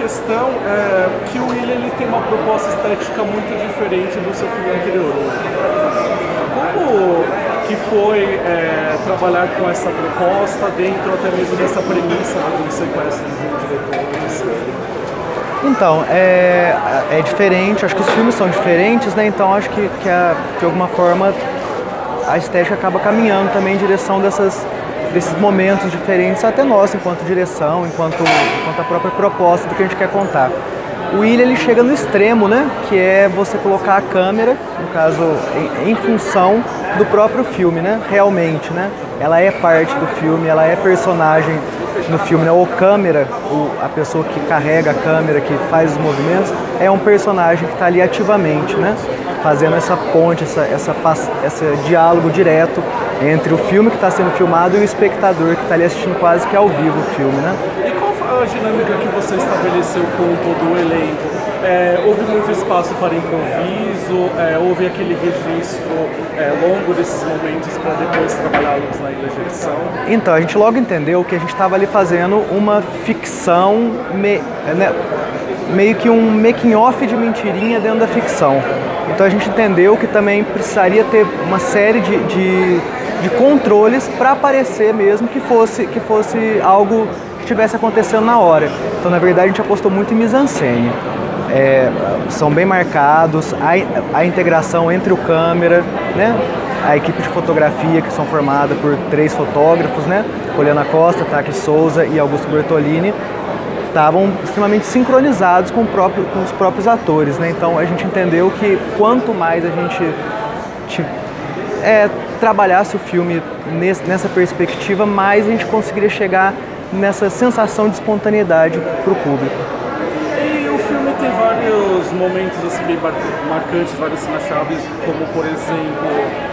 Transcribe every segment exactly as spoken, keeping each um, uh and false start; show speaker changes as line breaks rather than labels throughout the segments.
questão é que o William ele tem uma proposta estética muito diferente do seu filme anterior. Como que foi é, trabalhar com essa proposta dentro até mesmo dessa premissa do sequestro de um diretor de série?
Então, é, é diferente, acho que os filmes são diferentes, né? Então acho que, que a, de alguma forma a estética acaba caminhando também em direção dessas, desses momentos diferentes, até nós, enquanto direção, enquanto, enquanto a própria proposta do que a gente quer contar. O William ele chega no extremo, né? Que é você colocar a câmera, no caso, em, em função do próprio filme, né? Realmente, né? Ela é parte do filme, ela é personagem no filme, né? Ou câmera, o, a pessoa que carrega a câmera, que faz os movimentos, é um personagem que está ali ativamente, né? Fazendo essa ponte, essa, essa, esse diálogo direto entre o filme que está sendo filmado e o espectador que está ali assistindo quase que ao vivo o filme, né?
E qual foi a dinâmica que você estabeleceu com todo o elenco? É, houve muito espaço para improviso, é, houve aquele registro é, longo desses momentos para depois trabalhá-los na ilha de edição?
Então, a gente logo entendeu que a gente estava ali fazendo uma ficção, me, né, meio que um making-off de mentirinha dentro da ficção. Então a gente entendeu que também precisaria ter uma série de, de, de controles para aparecer mesmo que fosse, que fosse algo que estivesse acontecendo na hora. Então, na verdade, a gente apostou muito em mise-en-scène. É, são bem marcados, a, a integração entre o câmera, né? A equipe de fotografia, que são formada por três fotógrafos, né? Poliana Costa, Taki Souza e Augusto Bertolini, estavam extremamente sincronizados com, o próprio, com os próprios atores, né? Então a gente entendeu que quanto mais a gente te, é, trabalhasse o filme nesse, nessa perspectiva, mais a gente conseguiria chegar nessa sensação de espontaneidade para o público.
Tem vários momentos assim, bem marcantes, várias cenas-chave, como por exemplo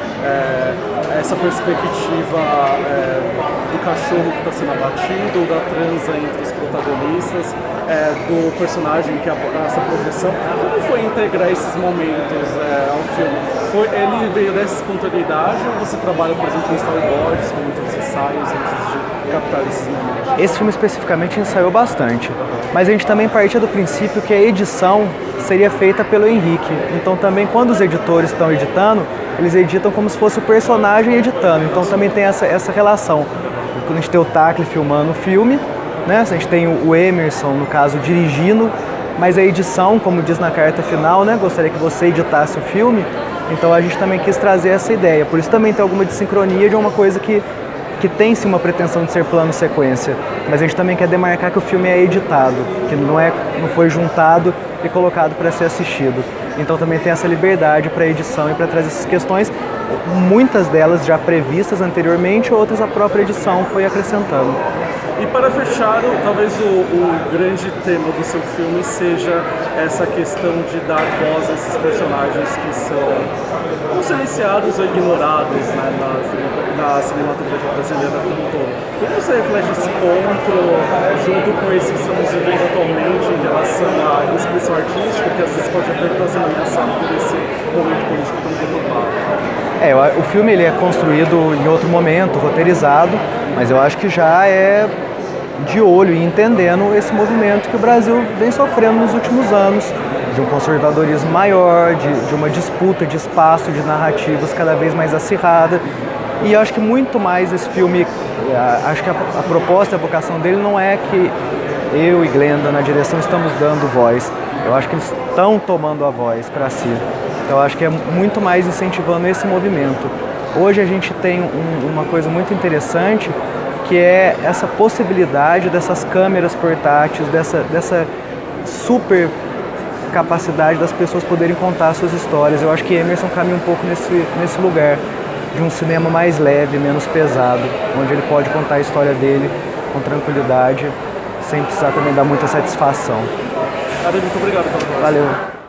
é, essa perspectiva é, do cachorro que está sendo abatido, da transa entre os protagonistas, é, do personagem que é essa projeção. Como foi integrar esses momentos é, ao filme? Foi, ele veio dessa espontaneidade ou você trabalha, por exemplo, com storyboards, com muitos ensaios antes de captar esses momentos?
Esse filme especificamente ensaiou bastante, mas a gente também partia do princípio que a edição seria feita pelo Henrique. Então também quando os editores estão editando, eles editam como se fosse o personagem editando. Então também tem essa, essa relação. Quando a gente tem o Tackley filmando o filme, né? A gente tem o Emerson, no caso, dirigindo, mas a edição, como diz na carta final, né? Gostaria que você editasse o filme. Então a gente também quis trazer essa ideia. Por isso também tem alguma desincronia de uma coisa que que tem sim uma pretensão de ser plano sequência, mas a gente também quer demarcar que o filme é editado, que não, é, não foi juntado e colocado para ser assistido. Então também tem essa liberdade para edição e para trazer essas questões, muitas delas já previstas anteriormente, outras a própria edição foi acrescentando.
E para fechar, talvez o, o grande tema do seu filme seja essa questão de dar voz a esses personagens que são silenciados ou ignorados, né, na, na cinematografia brasileira como um todo. Como você reflete esse ponto junto com esse que estamos vivendo atualmente em relação à expressão artística, que às vezes pode até estar sendo ameaçado por esse momento político tão conturbado?
É, o filme ele é construído em outro momento, roteirizado, mas eu acho que já é de olho e entendendo esse movimento que o Brasil vem sofrendo nos últimos anos, de um conservadorismo maior, de, de uma disputa de espaço, de narrativas cada vez mais acirrada. E eu acho que muito mais esse filme, acho que a, a proposta, a vocação dele não é que eu e Glenda na direção estamos dando voz, eu acho que eles estão tomando a voz para si. Então eu acho que é muito mais incentivando esse movimento. Hoje a gente tem um, uma coisa muito interessante, que é essa possibilidade dessas câmeras portáteis, dessa, dessa super capacidade das pessoas poderem contar suas histórias. Eu acho que Emerson caminha um pouco nesse, nesse lugar de um cinema mais leve, menos pesado, onde ele pode contar a história dele com tranquilidade, sem precisar também dar muita satisfação.
Muito obrigado pela conversa.
Valeu.